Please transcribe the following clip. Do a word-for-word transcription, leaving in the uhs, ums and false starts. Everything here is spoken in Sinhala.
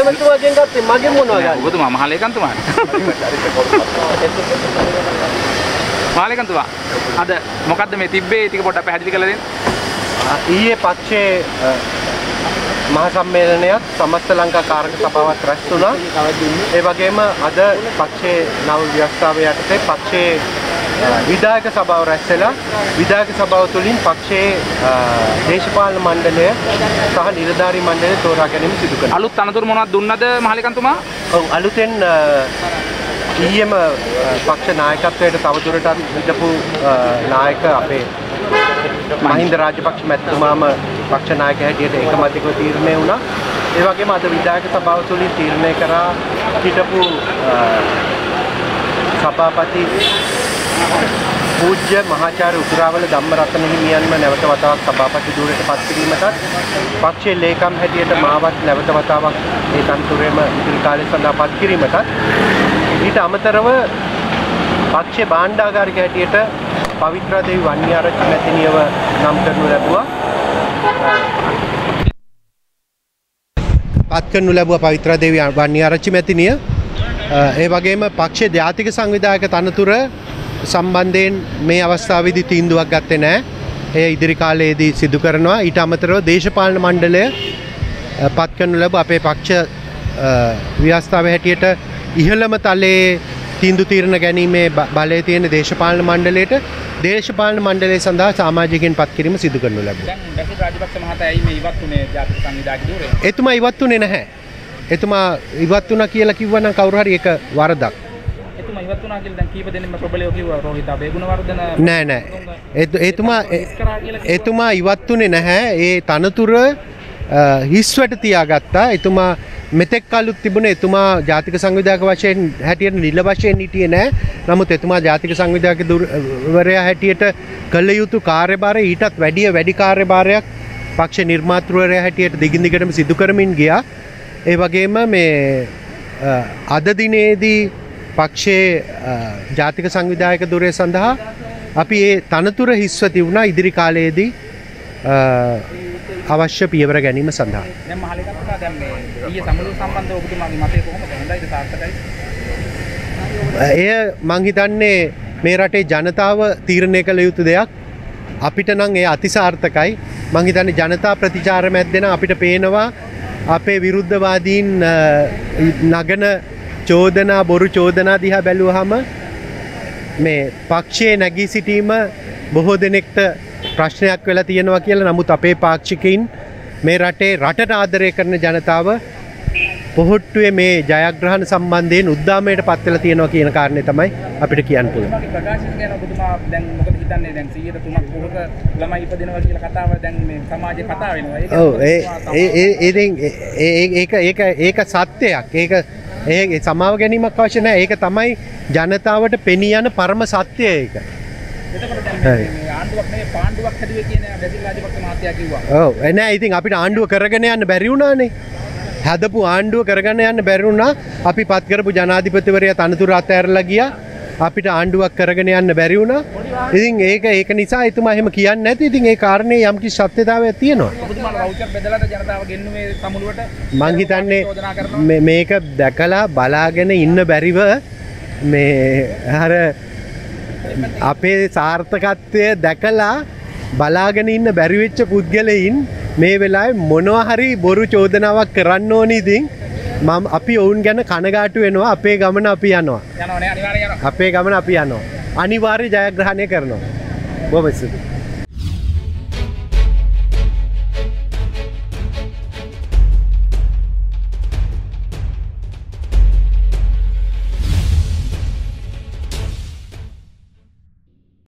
අගමැතිතුමාගෙන් ගත්තේ මගෙන් මොනවා ගන්න? ඔබතුමා මහලේකම්තුමානේ. මහලේකම්තුමා අද මොකද්ද මේ තිබ්බේ ටික පොඩ්ඩක් පැහැදිලි කරලා දෙන්න. ඊයේ පක්ෂයේ මහා සම්මේලනයත් සමස්ත ලංකා කාරක සභාවත් රැස් වුණා. ඒ වගේම අද පක්ෂයේ නව ව්‍යවස්ථාව යටතේ පක්ෂයේ විධායක සභාව රැස් වෙලා විධායක සභාව තුළින් පක්ෂයේ දේශපාලන මණ්ඩලය සහ නිලධාරී මණ්ඩලය තෝරා ගැනීම සිදු කරනවා. අලුත් අනතුරු මොනවද දුන්නද මහලේකම්තුමා? ඔව් අලුතෙන් ඊයේම පක්ෂ නායකත්වයට තවදුරටත් හිටපු නායක අපේ මහින්ද රාජපක්ෂ මැතිතුමාම පක්ෂ නායක හැටියට ඒකමතිකව තීරණය වුණා. ඒ වගේම අද විධායක සභාව තුළින් තීරණය කරා හිටපු සභාපති පූජ්‍ය මහාචාර්ය උතුරාවල ධම්මරතන හිමියන්ම නැවත වතාවක් සභාපති ධූරයට පත් කිරීමටත් පක්ෂයේ ලේකම් හැටියට මාවත් නැවත වතාවක් ඒ තනතුරේම ඉදිරි කාලය සඳහා පත් කිරීමටත් ඊට අමතරව පක්ෂයේ භාණ්ඩාගාරික හැටියට පවිත්‍රා දේවි වන්නිආරච්චි මැතිණියව නම් කරනු ලැබුවා. පත් කරනු ලැබුවා පවිත්‍රා දේවි වන්නිආරච්චි මැතිණිය. ඒ වගේම පක්ෂයේ ජාතික සංවිධායක තනතුර සම්බන්ධයෙන් මේ අවස්ථාවේදී තීන්දුවක් ගත්තේ නැහැ. එය ඉදිරි කාලයේදී සිදු කරනවා. ඊට අමතරව දේශපාලන මණ්ඩලය පත් කරනු ලැබුව අපේ පක්ෂ ව්‍යවස්ථාවේ හැටියට ඉහළම තලයේ තීන්දුව తీරන ගැනීමේ බලය තියෙන දේශපාලන මණ්ඩලයට දේශපාලන මණ්ඩලය සඳහා සමාජිකයන් පත් කිරීම සිදු කරනු ලැබුවා. දැන් බැසිල් රාජපක්ෂ මහතා ඇයි මේ ඉවත් උනේ ජාතික සංවිධායක ධූරය? එතුමා ඉවත් උනේ නැහැ. එතුමා ඉවත් වුණා කියලා කිව්වනම් කවුරු හරි ඒක වරදක්. එතුමා ඉවත් වුණා කියලා දැන් කීප දෙනෙක්ම ප්‍රබලයෝ කිව්වා රෝහිත අබේගුණවර්ධන නෑ නෑ. එතුමා එතුමා ඉවත් උනේ නැහැ. ඒ තනතුර හිස්වට තියාගත්තා. එතුමා මෙතෙක් කලුත් තිබුණ එතුමා ජාතික සංවිධායක වශයෙන් හැටියට නිල වශයෙන් හිටියේ නැහැ. නමුත් එතුමා ජාතික සංවිධායක ධූරවරයා හැටියට කළ යුතු කාර්යභාරය ඊටත් වැඩිය වැඩි කාර්යභාරයක් පක්ෂ නිර්මාතෘවරයා හැටියට දිගින් දිගටම සිදු කරමින් ගියා. ඒ වගේම මේ අද දිනේදී පක්ෂයේ ජාතික සංවිධායක ධූරය සඳහා අපි ඒ තනතුර හිස්ව තිබුණා ඉදිරි කාලයේදී අවශ්‍ය පියවර ගැනීම සඳහා. දැන් මහලේකම්තුමා දැන් මේ ඊයේ සමුළුව සම්බන්ධව ඔබතුමාගේ මතය කොහොමද? හොඳයිද සාර්ථකයි? එය මං හිතන්නේ මේ රටේ ජනතාව තීරණය කළ යුතු දෙයක්. අපිට නම් ඒ අතිසාර්ථකයි. මං හිතන්නේ ජනතා ප්‍රතිචාර මැද්දෙන අපිට පේනවා අපේ විරුද්ධවාදීන් නගන චෝදනා බොරු චෝදනා දිහා බැලුවහම මේ පක්ෂයේ නැගී සිටීම බොහෝ දෙනෙක්ට ප්‍රශ්නයක් වෙලා තියෙනවා කියලා. නමුත් අපේ පාක්ෂිකයින් මේ රටේ රටට ආදරය කරන ජනතාව පොහොට්ටුවේ මේ ජයග්‍රහණ සම්බන්ධයෙන් උද්දාමයට පත් වෙලා තියෙනවා කියන කාරණේ තමයි අපිට කියන්න පුළුවන්. ඔබගේ ප්‍රකාශන ගැන ඔබතුමා දැන් මොකද හිතන්නේ? දැන් සීයට තුනක් පොහොට ළමයි ඉපදිනවා කියලා කතාව දැන් මේ සමාජයේ කතා වෙනවා. ඒක ඔව් ඒ ඒ ඒක ඒක ඒක සත්‍යයක්. ඒක ඒ සමාව ගැනීමක් අවශ්‍ය නැහැ. ඒක තමයි ජනතාවට පෙනී යන පරම සත්‍යය ඒක. එතකොට දැන් මේ ආණ්ඩුවක් නෙවෙයි පාණ්ඩුවක් හැදුවේ කියන බැසිල් රාජපක්ෂ මහත්තයා කිව්වා. ඔව් නෑ ඉතින් අපිට ආණ්ඩුව කරගෙන යන්න බැරි වුණානේ. හදපු ආණ්ඩුව කරගෙන යන්න බැරි වුණා. අපි පත් කරපු ජනාධිපතිවරයා තනතුර අතහැරලා ගියා. අපිට ආණ්ඩුවක් කරගෙන යන්න බැරි වුණා. ඉතින් ඒක ඒක නිසා එතුමා එහෙම කියන්නේ නැති. ඉතින් ඒ කාරණේ යම්කිසි සත්‍යතාවයක් තියෙනවා. ඔබතුමාලා වවුචර් බෙදලාද ජනතාව ගෙන්නුවේ සමුළුවට? මං හිතන්නේ මේක දැකලා බලාගෙන ඉන්න බැරිව මේ අර අපේ සාර්ථකත්වය දැකලා බලාගෙන ඉන්න බැරි වෙච්ච පුද්ගලයින් මේ වෙලාවේ මොනවා හරි බොරු චෝදනාවක් කරන්න ඕනේ. ඉතින් මම අපි ඔවුන් ගැන කනගාටු වෙනවා. අපේ ගමන අපි යනවා. යනවා නේ අනිවාර්යයෙන් යනවා. අපේ ගමන අපි යනවා. අනිවාර්ය ජයග්‍රහණය කරනවා. බොහොම ස්තුතියි.